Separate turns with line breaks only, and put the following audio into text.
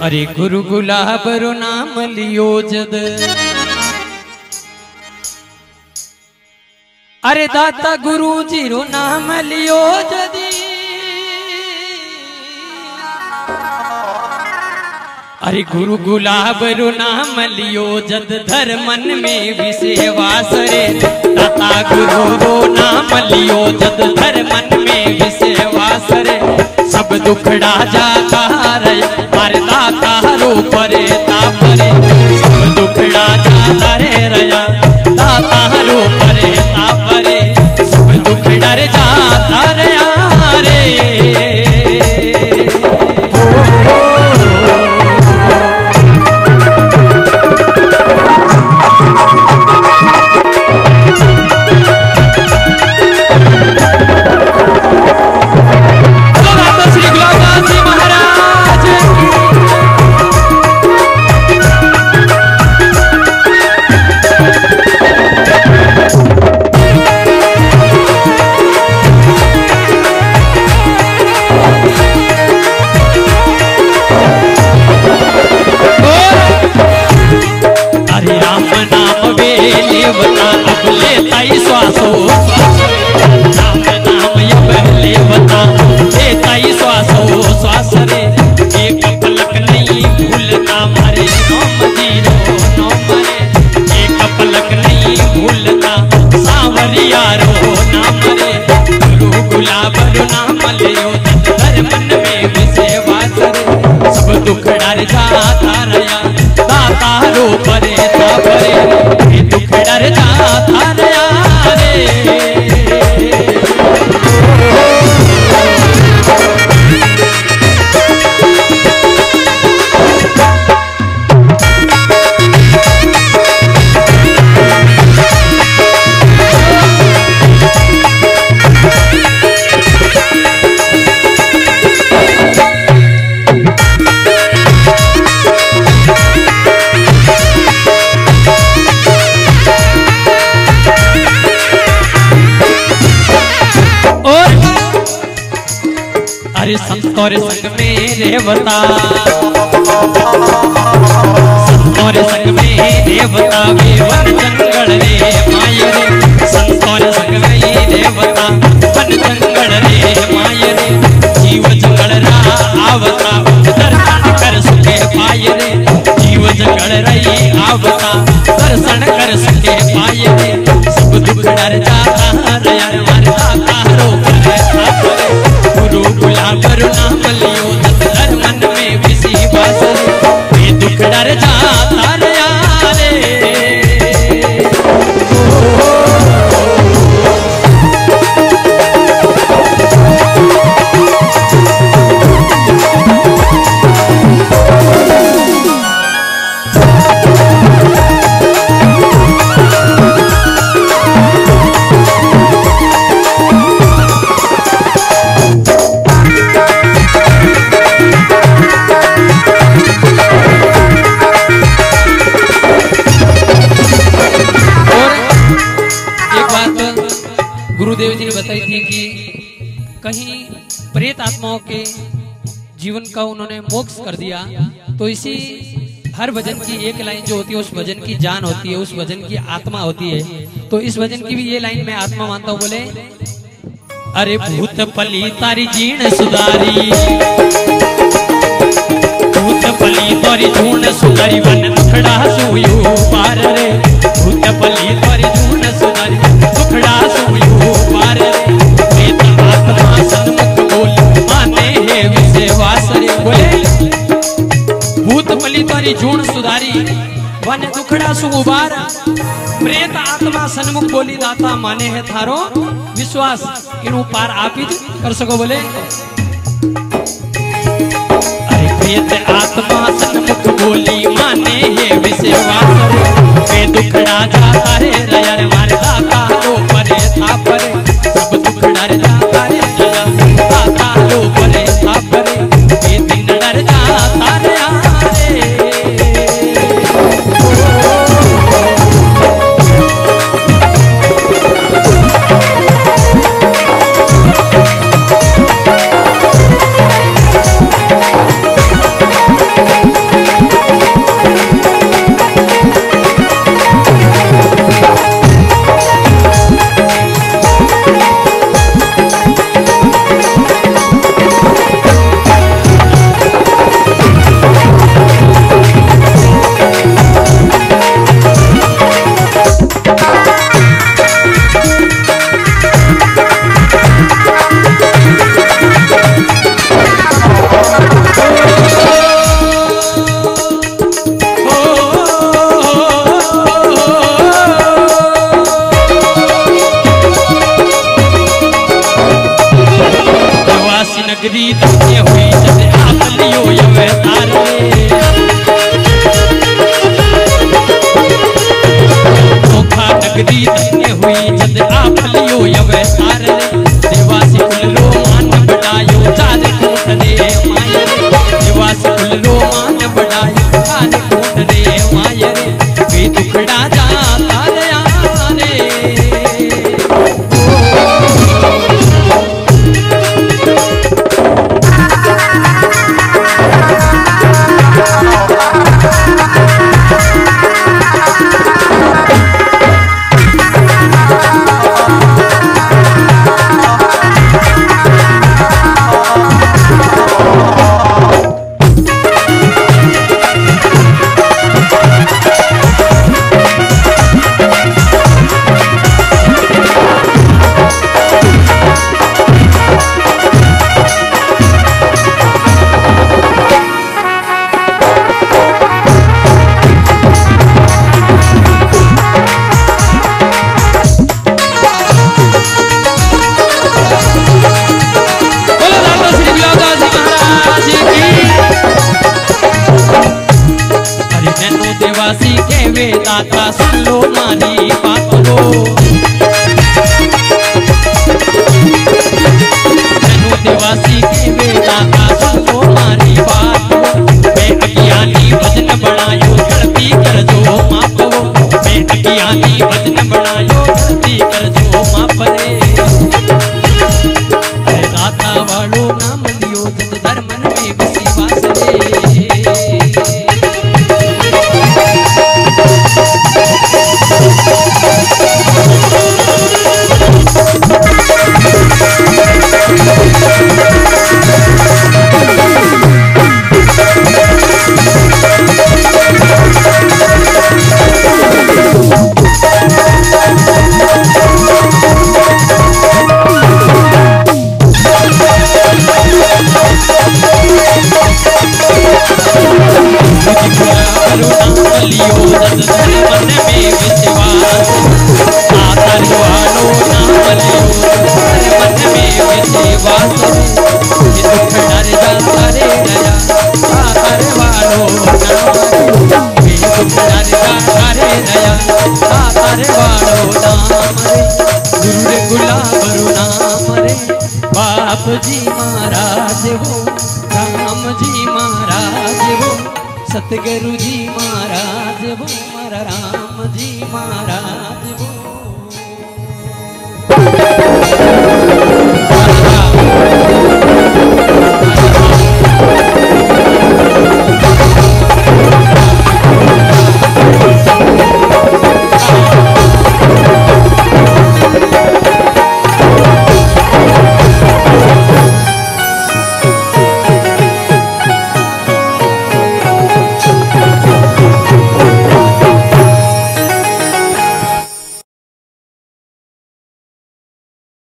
अरे गुरु गुलाब रो नाम लियो जद, अरे दाता गुरु जी रो नाम लियो जदी, अरे गुरु गुलाब रो नाम लियो जद धर मन में विषयवास रे। दाता गुरु रो नाम लियो जद धर मन में विषयवास रे। सब दुखड़ा जाता रे मारे दाता रो परे तापरे। सब दुखड़ा जाता रे रया दाता रो परे तापरे। सब दुख डर जाता रे रे। दुख डर जाता रया दाता रो परे तापरे। दुख डर जाता रया रे। अरे संतोर संग में रेवता, संतोर संग में रेवता वे वन जंगल रे माय रे। संतोर संग में रेवता वन जंगल रे माय रे। जीव जंगल रा आवता दर्शन कर सुखे पाय रे। जीव जंगल रही आवता दर्शन कर सुखे पाय रे। सब दुख डर जाता रे यार मारता कारो करे। गुरु गुलाब रो नाम लियो धर मन में विषयवास रे। दुख डर जाता रे रे। गुरुदेव जी ने बताई थी कि कहीं प्रेत आत्माओं के जीवन का उन्होंने मोक्ष कर दिया, तो इसी हर भजन की एक लाइन जो होती है उस भजन की जान होती है, उस भजन की आत्मा होती है। तो इस भजन की भी ये लाइन मैं आत्मा मानता हूँ। बोले अरे भूत पली तारी जीण सुधारी, भूत पली तारी जून सुधारी वन दुखड़ा सुयू पार रे। भूत पली तारी जून सुधारी दुखड़ा सुयू पार रे। प्रेत आत्मा सन्मुख बोल माने है विषयवास रे। बोले भूत पली तारी जून सुधारी वन दुखड़ा सुबार। प्रेत आत्मा सन्मुख बोली दाता माने है थारो विश्वास। इनु पार आप ही कर सको। बोले अरे प्रेत आत्मा सन्मुख बोली माने है विश्वास रे। दुखड़ा जाता रे रया रे मारे दाता रो परे तापरे। सब दुख डर जाता रे रया दाता रो परे तापरे। दिन डर जाता रे रे। धन्य हुई जद आप लियो अवतार रे। धोखा नगरी धन्य हुई जद आप लियो अवतार रे। देवासी कुल रो मान बढ़ायो चार कोट रे माया रे। देवासी कुल रो मान बढ़ायो चार कोट रे माया रे। वे दुखड़ा जाता रे देवासी के वेदाता सुन लो मारी बात लो। जनो देवासी के वेदाता सुन लो मारी बात लो। मैं अज्ञानी भजन बनायो गलती कर जो माप वो। मैं अज्ञानी भजन बनायो गलती कर जो माप रे। दाता वालो नाम लियो जद धर्मन में विश्वास रे। लियो जद धर्मन में विश्वास। आतर वालो नाम लियो जद धर्मन में विश्वास। ये दुख डर जाता रे दया आतर वालो नाम। ये दुख डर जाता रे दया आतर वालो नाम रे। गुरु रे गुलाब नाम रे। बाप जी महाराज हो राम जी महाराज हो। सतगुरु जी महाराज वो, राम जी महाराज वो।